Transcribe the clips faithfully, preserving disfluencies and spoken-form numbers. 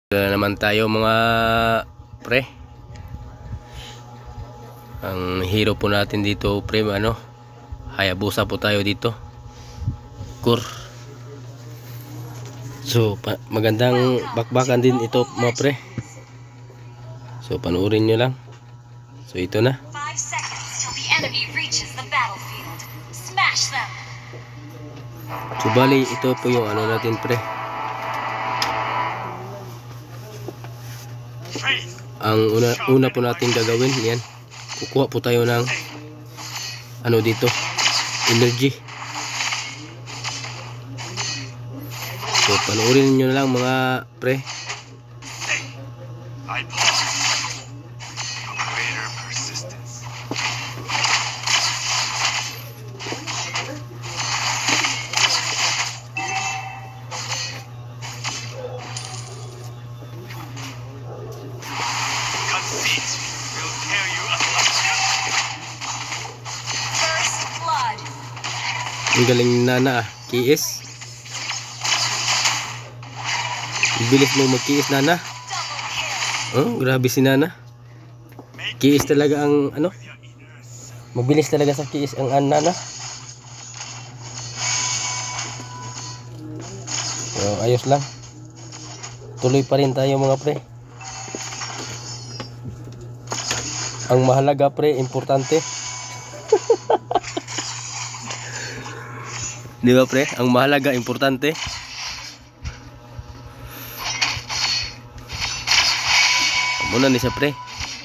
Na naman tayo mga pre. Ang hero po natin dito pre, ano, Hayabusa po tayo dito, Core. So pa magandang bakbakan din ito mga pre. So panoorin nyo lang. So ito na. So bali ito po yung ano natin pre. Ang una, una po natin gagawin, yan, kukuha po tayo ng ano dito, energy. So panoorin niyo na lang mga pre. Ang galing Nana ah, kiis. Bilis mo magkiis Nana. Oh, grabe si Nana. Kiis talaga ang ano. Mabilis talaga sa kiis ang an Nana. So, ayos lang. Tuloy pa rin tayo mga pre. Ang mahalaga pre, importante. Di ba pre? Ang mahalaga, importante. Muna ni siya pre.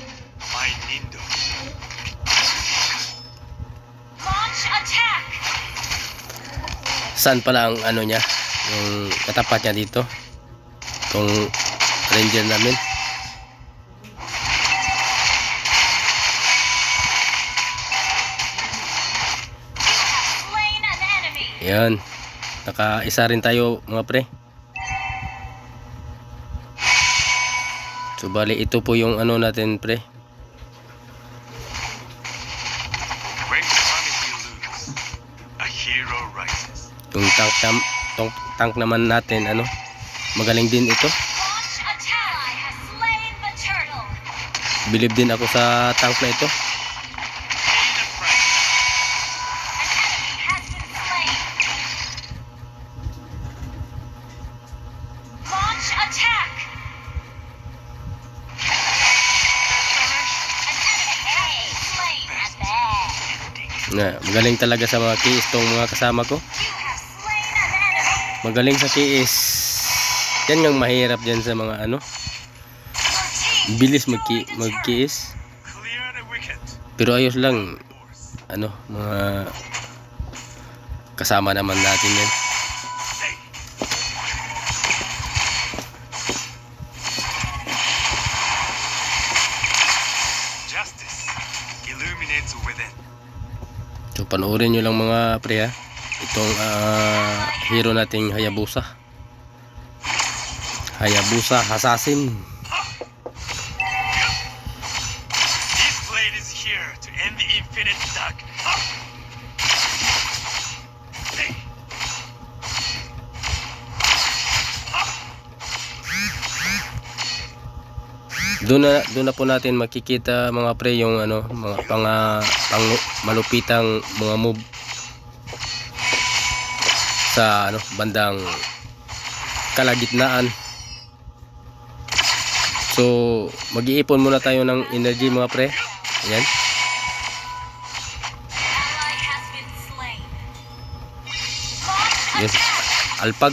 Saan pala ang ano niya? Yung katapat niya dito. Itong ranger namin. Yan, naka-isa rin tayo mga pre. So bali ito po yung ano natin pre. Yung tank, tam, tank, tank naman natin, ano, magaling din ito. Believe din ako sa tank na ito. Na, magaling talaga sa mga kiis tong mga kasama ko. Magaling sa kiis. Yan yung mahirap dyan sa mga ano. Bilis magki magkiis. Pero ayos lang. Ano, mga kasama naman natin yan. So panoorin nyo lang mga pre ha, itong uh, hero nating Hayabusa. Hayabusa Assassin. This blade is here to end the infinite dark. Doon na, doon na po natin makikita mga pre yung ano, mga pang, uh, pang malupitang mga move sa ano, bandang kalagitnaan. So mag-iipon muna tayo ng energy mga pre. Ayan. Yes. Alpag.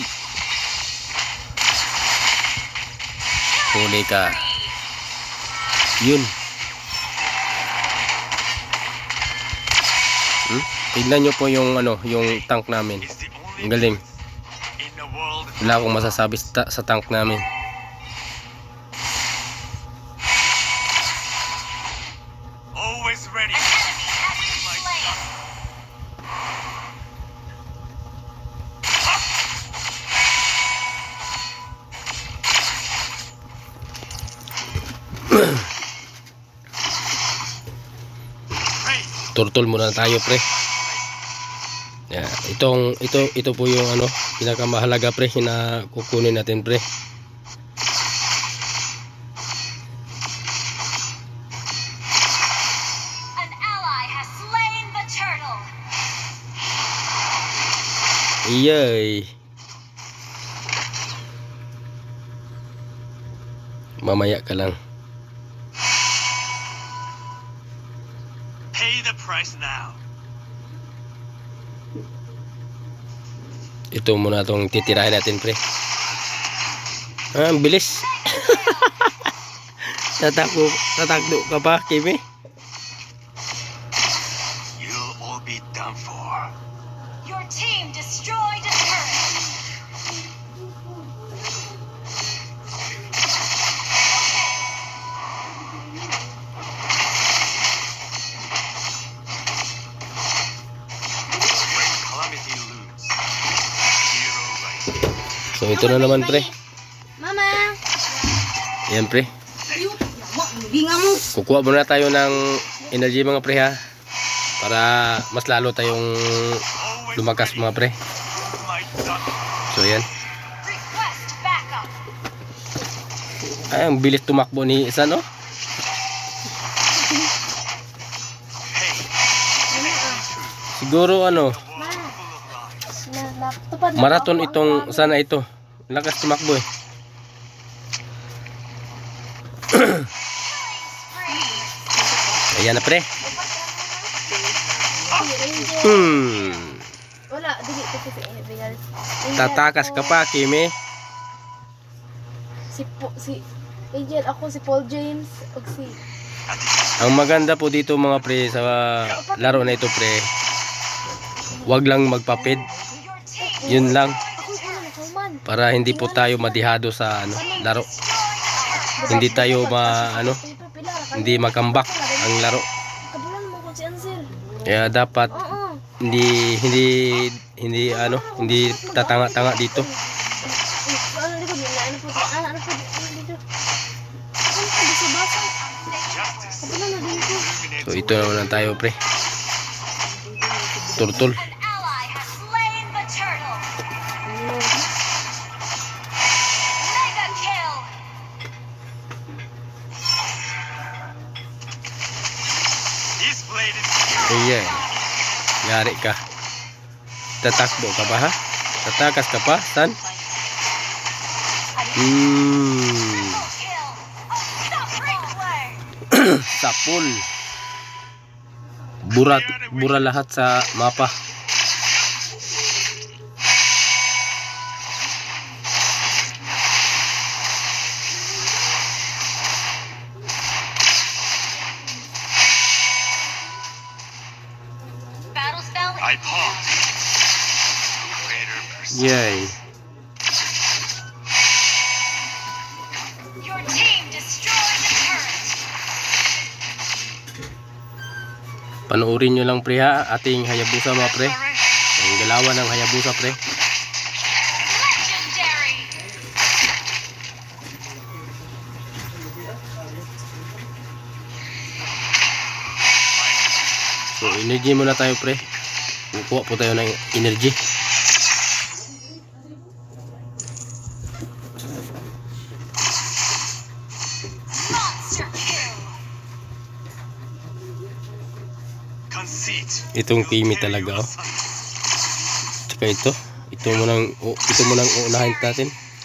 Huli ka. Yun. Hmm? Tignan nyo po yung ano, yung tank namin. Ang galing. Wala akong masasabi sa, sa tank namin. Always ready. Turtle muna tayo pre. Yeah, itong ito ito po yung ano pinakamahalaga pre na kukunin natin pre. Iyay. Mamaya ka lang. Pay the price now. Ito muna itong titirahin natin, pre. Ah, ang bilis. Tatakbo, tatakbo ka pa, Kimi. You'll all be done for. Your team destroyed a turret. When calamity looms, hero rises. So ito na naman, pre. Mama. Yan, pre. Binga mo. Kukuha muna tayo ng energy, mga pre, ha. Para mas lalo tayong lumakas, mga pre. My son. So yan. Request backup. Ay, ang bilis tumakbo ni isa, no? Hey, Siguro ano, full of lies. marathon itong sana ito. Lakas tumakbo eh. Ayan na, pre. Hmm. Wala, dili ko si Angel. Tatakas ka pa, Kimi. Si po, si Angel, ako si Paul James, ug si Ang maganda po dito, mga pre, sa laro na ito, pre, wag lang magpapid. Yun lang. ako ano nakaman. Para hindi po tayo madihado sa ano, laro. Hindi tayo ma ano, hindi makambak ang laro. Kabulan mo ko si Ansel. Kaya dapat Oo. hindi hindi hindi ano, hindi tatanga-tanga dito. Ano dito din na ano po, ano ano po dito. Ano po sa basa? Justice Kabulan na dito. illuminates So ito naman tayo, pre. Turtle. An ally has slain the turtle. Mega kill. This blade is here. Ayan. Yari ka. Tatakbo ka pa, ha? Tatakas ka pa, San? Hmm. Kill. Unstoppable. Sapul. Burat, bura lahat sa mapa. Battle spell. I pause. Greater pursuit. Yay. Your team destroyed the turret. Panoorin nyo lang, pre, ha, ating Hayabusa, mga pre. Ang galawan ng Hayabusa, pre. Legendary. So energy muna tayo, pre. Kukuha po tayo ng energy. Monster kill. Conceit. Itong Kimi talaga, oh. Tsaka ito. Ito mo nang, oh, ito mo nang uunahin natin.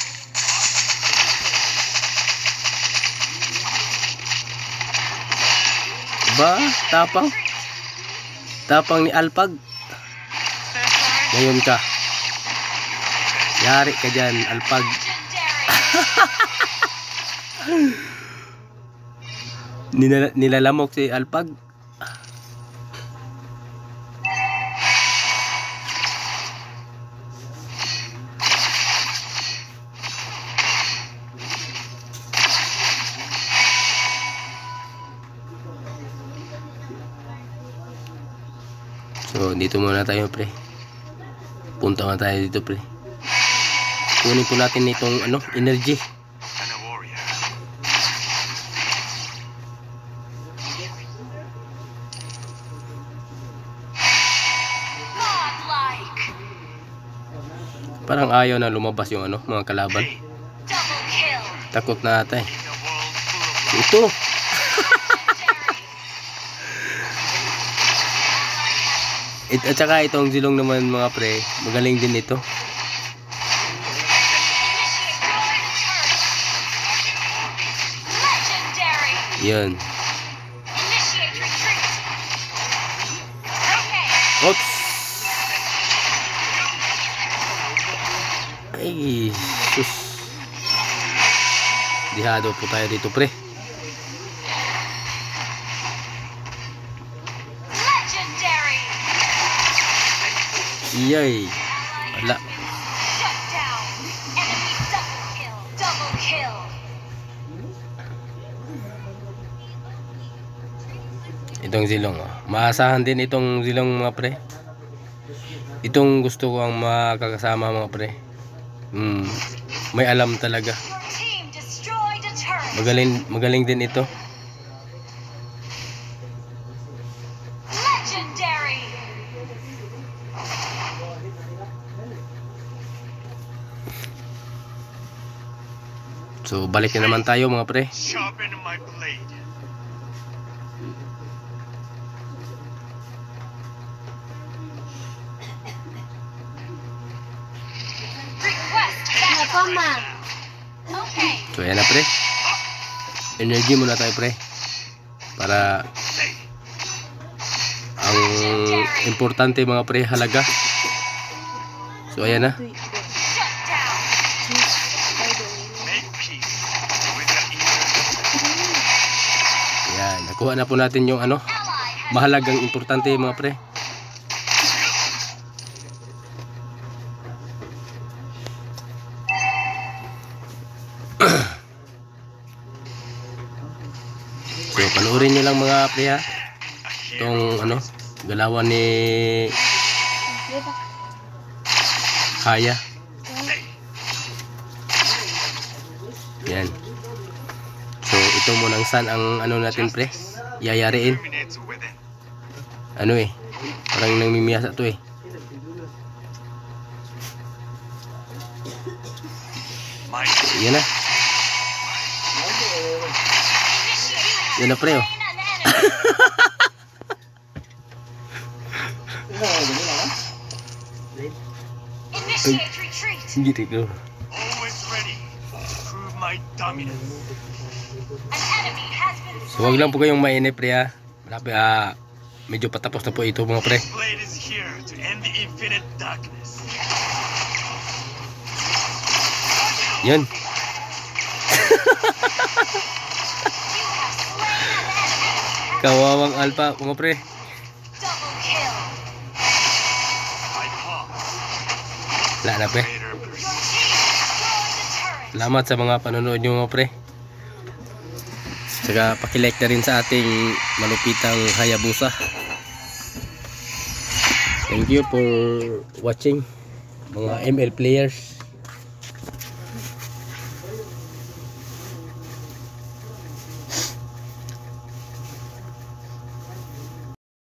Ba, tapang. Tapang ni Alpag. Ngayon ka. Yari ka dyan, Alpag. Legendary. Nila, nilalamok si Alpag. So dito muna tayo, pre. Punta nga tayo dito, pre. Kunin po natin itong ano, energy. And a warrior. Godlike. Parang ayaw na lumabas yung ano, mga kalaban. Hey, Double kill. Takot na ata eh. in a world full of lies. Ito. Legendary. It, at saka itong Zilong naman mga pre, magaling din ito. Yan. Oops. Ay, sus. Dihado po tayo dito pre. Iyay. Wala. Itong Zilong. Oh. Maasahan din itong Zilong mga pre. Itong gusto ko ang makakasama mga pre. Hmm. May alam talaga. Magaling, magaling din ito. So balik na naman tayo mga pre. Sharpen my blade. Napama. So ayan na pre. Energy muna tayo pre. Para ang importante mga pre halaga. So ayan na. Ayan, nakuha na po natin yung ano, mahalagang importante mga pre. So panoorin nyo lang mga pre ha, itong ano, galawan ni Haya. Yan. So ito munang Sun ang ano natin pre, yayariin. Ano eh, parang nangmimiyasa to eh. Yan na. Yan na pre oh. Gitu ko. So wag lang po kayong mainip pre ha. Malapit ah, medyo patapos na po ito mga pre. Yan. Kawawang alpha mga pre. Wala na pre. Salamat sa mga panonood nyo mga pre. Saka pakilike na rin sa ating malupitang Hayabusa. Thank you for watching mga M L players.